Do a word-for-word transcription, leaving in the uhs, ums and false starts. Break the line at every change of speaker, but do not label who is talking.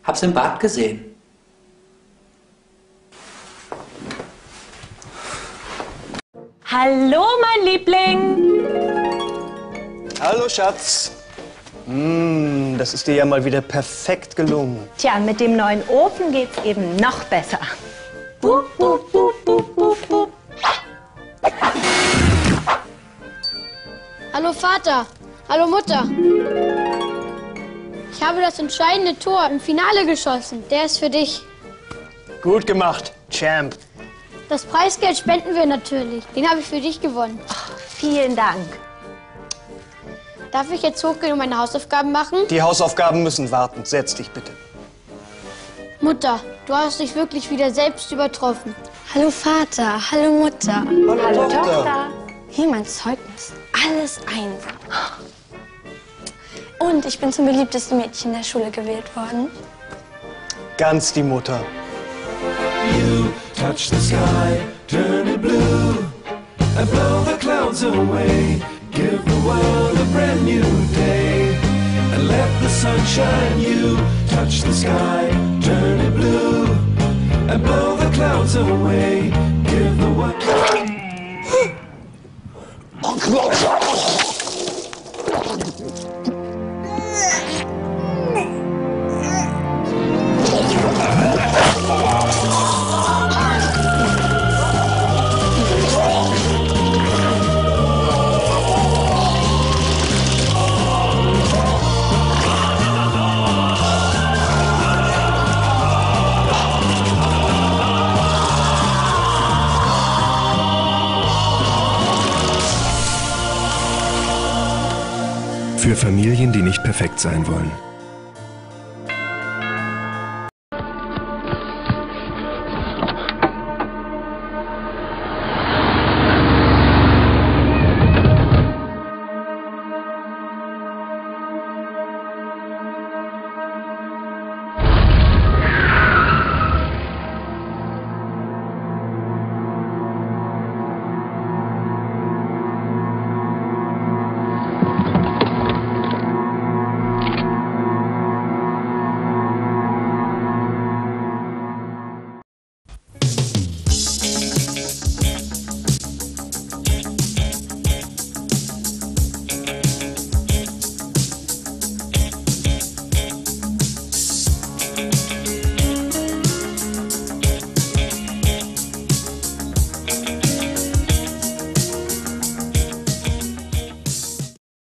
Hab's im Bad gesehen.
Hallo, mein Liebling.
Hallo, Schatz. Mmh, das ist dir ja mal wieder perfekt gelungen.
Tja, mit dem neuen Ofen geht's eben noch besser. Bup, bup, bup, bup, bup, bup.
Hallo Vater, hallo Mutter. Ich habe das entscheidende Tor im Finale geschossen. Der ist für dich.
Gut gemacht, Champ.
Das Preisgeld spenden wir natürlich. Den habe ich für dich gewonnen.
Ach, vielen Dank.
Darf ich jetzt hochgehen und meine Hausaufgaben machen?
Die Hausaufgaben müssen warten. Setz dich bitte.
Mutter, du hast dich wirklich wieder selbst übertroffen.
Hallo Vater, hallo Mutter.
Hallo,
Hallo
Tochter.
Tochter.
Hier mein Zeugnis. Alles eins. Und ich bin zum beliebtesten Mädchen der Schule gewählt worden.
Ganz die Mutter.
You touch the sky, turn it blue, and blow the clouds away. Give the world a brand new day, and let the sun shine. You touch the sky, turn it blue, and blow the clouds away. Give the world...
Für Familien, die nicht perfekt sein wollen.